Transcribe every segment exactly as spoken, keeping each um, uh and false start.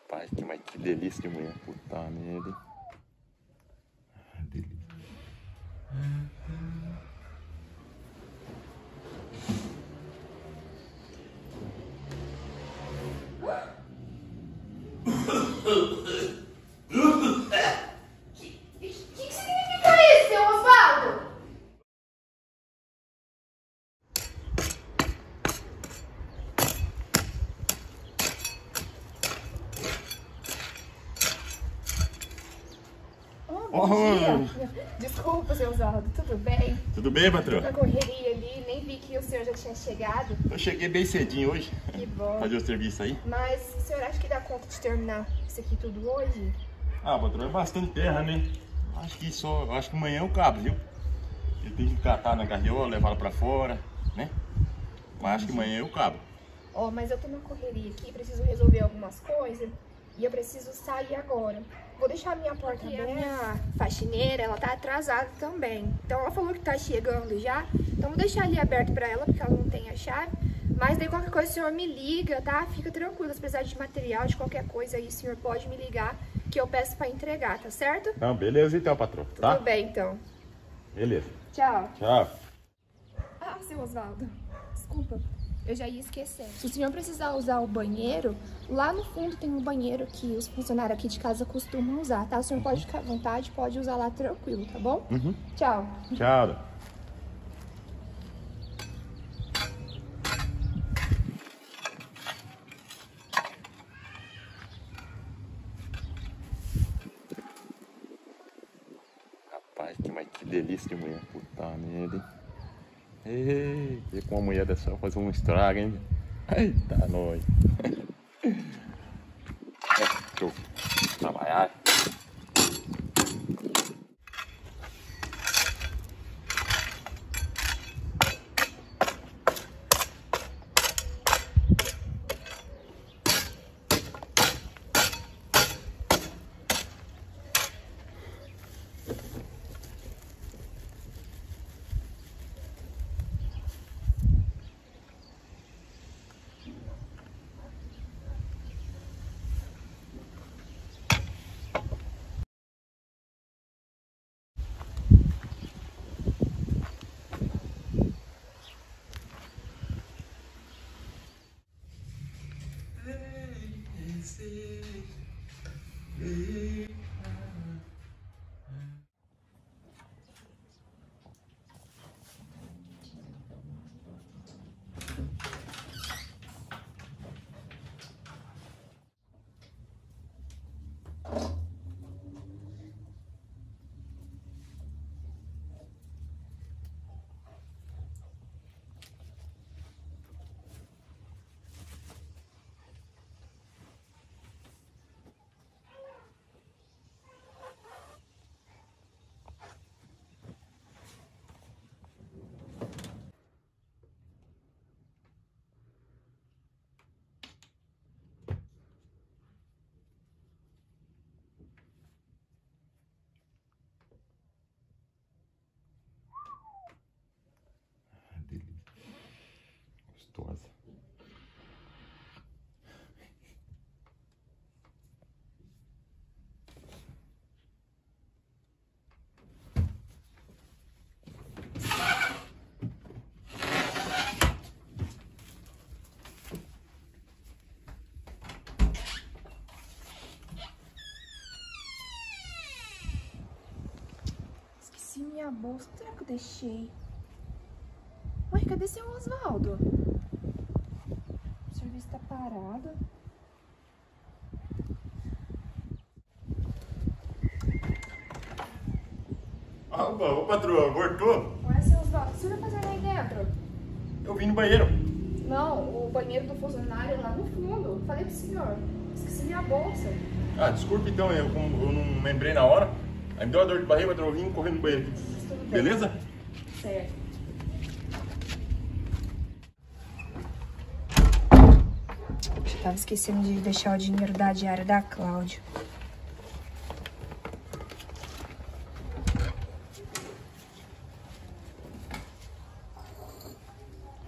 Rapaz, que, mas que delícia de mulher. Puta merda, hein? Ah, delícia. Bom dia. Desculpa, seu Osvaldo, tudo bem? Tudo bem, patrão? Na correria ali, nem vi que o senhor já tinha chegado. Eu cheguei bem cedinho hoje. Que bom. Fazer o serviço aí. Mas o senhor acha que dá conta de terminar isso aqui tudo hoje? Ah, patrão, é bastante terra, né? Acho que só, acho que amanhã eu cabo, viu? Eu tenho que catar na garriola, levar ela pra fora, né? Mas acho que amanhã eu cabo. Ó, oh, mas eu tô na correria aqui, preciso resolver algumas coisas e eu preciso sair agora. Vou deixar a minha porta aberta. A minha faxineira, ela tá atrasada também. Então ela falou que tá chegando já. Então vou deixar ali aberto pra ela, porque ela não tem a chave. Mas daí qualquer coisa o senhor me liga, tá? Fica tranquilo, se precisar de material, de qualquer coisa aí, o senhor pode me ligar, que eu peço pra entregar, tá certo? Não, beleza então, patrão, tá? Tudo bem, então. Beleza. Tchau. Tchau. Ah, seu Osvaldo, desculpa, eu já ia esquecer. Se o senhor precisar usar o banheiro, lá no fundo tem um banheiro que os funcionários aqui de casa costumam usar, tá? O senhor pode ficar à vontade, pode usar lá tranquilo, tá bom? Uhum. Tchau. Tchau. Rapaz, que, mas que delícia de mulher. Puta merda, hein? Ei, e com uma mulher dessa fazer um estrago, hein? Eita, nós. É, deixa eu trabalhar. Gostosa. Esqueci minha bolsa, será que eu deixei? Ué, cadê seu Osvaldo? O serviço tá parado. Ah, ô patroa, voltou? Ué, seu Osvaldo, o que você vai fazer aí dentro? Eu vim no banheiro. Não, o banheiro do funcionário é lá no fundo. Falei pro senhor, esqueci minha bolsa. Ah, desculpa então, eu, como eu não lembrei na hora. Aí me deu uma dor de barriga, patrão, eu vim correndo no banheiro aqui. Tudo bem. Beleza? Certo. Eu tava esquecendo de deixar o dinheiro da diária da Cláudia.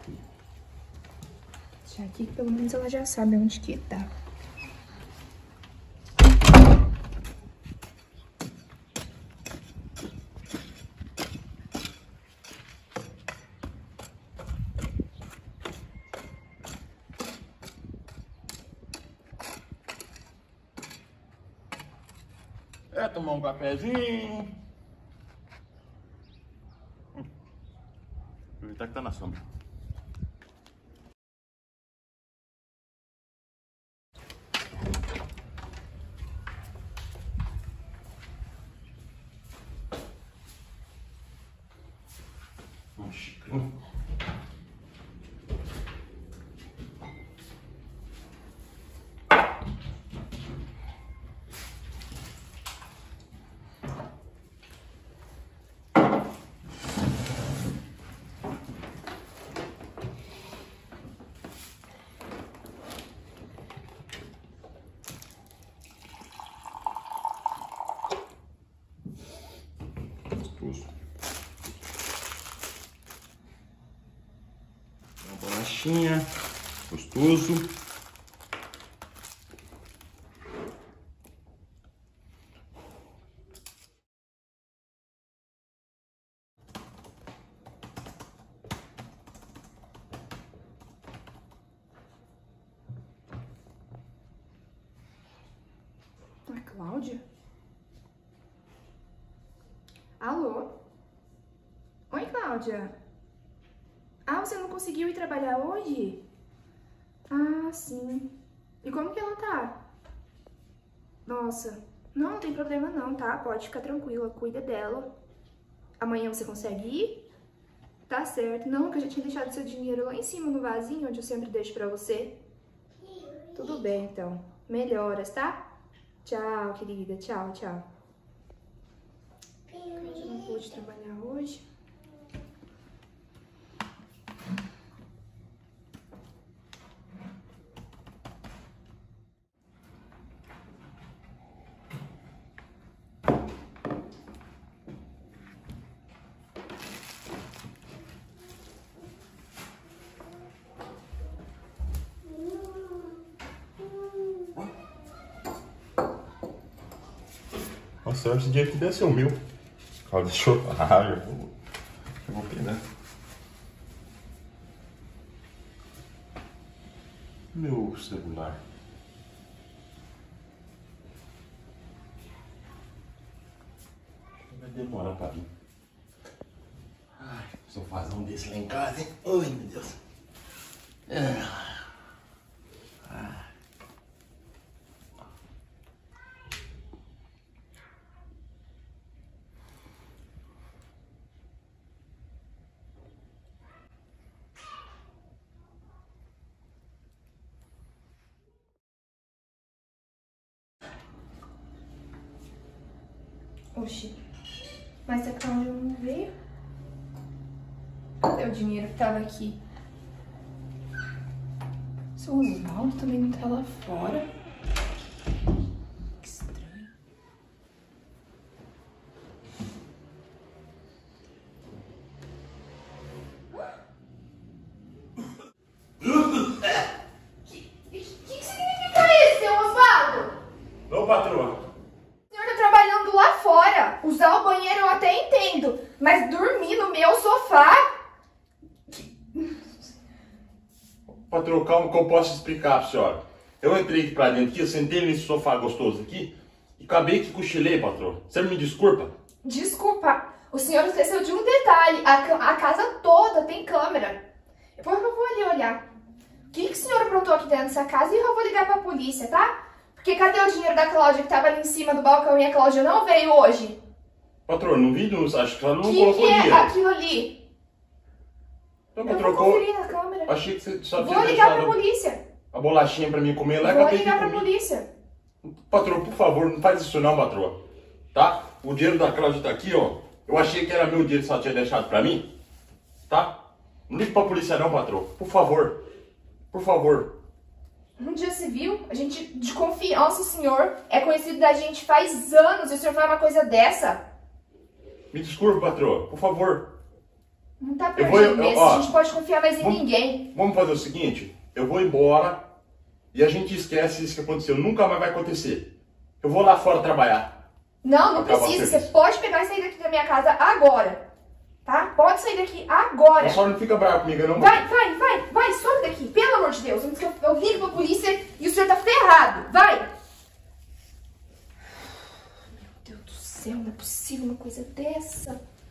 Deixar aqui que pelo menos ela já sabe onde que tá. Vai tomar um cafezinho. Hum. Aproveitar que tá na sombra. Um xicrinho. Gostoso. Uma bolachinha. Gostoso. A Cláudia? Alô? Oi, Cláudia. Ah, você não conseguiu ir trabalhar hoje? Ah, sim. E como que ela tá? Nossa, não, não tem problema não, tá? Pode ficar tranquila, cuida dela. Amanhã você consegue ir? Tá certo. Não, que eu já tinha deixado seu dinheiro lá em cima no vasinho, onde eu sempre deixo pra você. Tudo bem, então. Melhoras, tá? Tchau, querida. Tchau, tchau. Eu não pude trabalhar hoje. Nossa, esse dia aqui deve ser o meu. Calma, deixa eu... Ah, eu vou... Eu vou pegar. Meu celular. Vai demorar pra vir. Ai, sofazão desse lá em casa, hein? Ai, meu Deus. Ah. Oxi, mas a Cláudia não veio? Cadê o dinheiro que tava aqui? Seu Osvaldo também não tá lá fora. Que estranho. Que, que, que significa isso, seu Osvaldo? Ô, patroa. Usar o banheiro eu até entendo, mas dormir no meu sofá? Patroa, calma que eu posso explicar pra senhora. Eu entrei aqui pra dentro aqui, eu sentei nesse sofá gostoso aqui e acabei que cochilei, patroa. Você me desculpa? Desculpa, o senhor esqueceu de um detalhe. A, a casa toda tem câmera. Depois eu vou ali olhar. O que, que o senhor aprontou aqui dentro dessa casa e eu vou ligar pra polícia, tá? Porque cadê o dinheiro da Cláudia que tava ali em cima do balcão e a Cláudia não veio hoje? Patroa, não vi, não, acho que ela não que colocou que é dinheiro. aquilo ali? Então, eu patroa, vou conferir na câmera. Achei que você só Vou tinha ligar deixado pra polícia. a bolachinha pra mim comer lá e Vou acabei ligar de pra comer. polícia. Patroa, por favor, não faz isso não, patroa. Tá? O dinheiro da Cláudia tá aqui, ó. Eu achei que era meu dinheiro que ela tinha deixado pra mim. Tá? Não ligue pra polícia não, patroa. Por favor. Por favor. Um dia civil, a gente de confiança, o senhor é conhecido da gente faz anos e o senhor faz uma coisa dessa. Me desculpe, patroa, por favor. Não tá Eu perdendo vou- eu- mesmo, ó, a gente pode confiar mais em vamos- ninguém. Vamos fazer o seguinte, eu vou embora e a gente esquece isso que aconteceu. Nunca mais vai acontecer. Eu vou lá fora trabalhar. Não, não Acaba o precisa, você serviço. pode pegar e sair daqui da minha casa agora. Tá? Pode sair daqui agora. A senhora não fica brava comigo, não? Vai, vai, vai, vai, some daqui, pelo amor de Deus. Antes que eu, eu ligo pra polícia e o senhor tá ferrado. Vai. Meu Deus. céu, não é possível uma coisa dessa.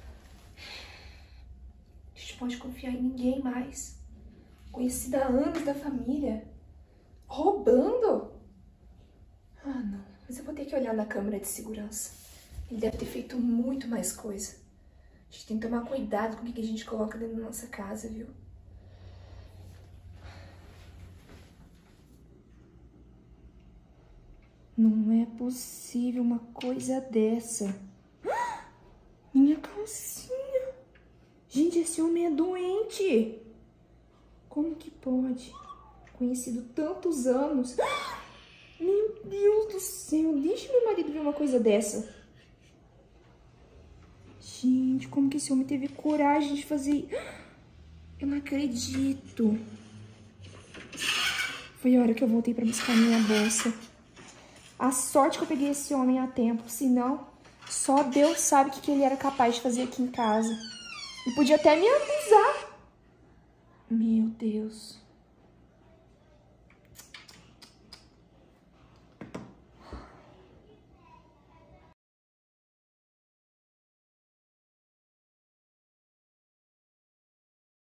A gente pode confiar em ninguém mais. Conhecida há anos da família. Roubando? Ah, não. Mas eu vou ter que olhar na câmera de segurança. Ele deve ter feito muito mais coisa. A gente tem que tomar cuidado com o que a gente coloca dentro da nossa casa, viu? Não é possível uma coisa dessa. Minha calcinha. Gente, esse homem é doente. Como que pode? Conhecido tantos anos. Meu Deus do céu. Deixa meu marido ver uma coisa dessa. Gente, como que esse homem teve coragem de fazer... Eu não acredito. Foi a hora que eu voltei pra buscar minha bolsa. A sorte que eu peguei esse homem a tempo. Senão, só Deus sabe o que, que ele era capaz de fazer aqui em casa. E podia até me acusar. Meu Deus.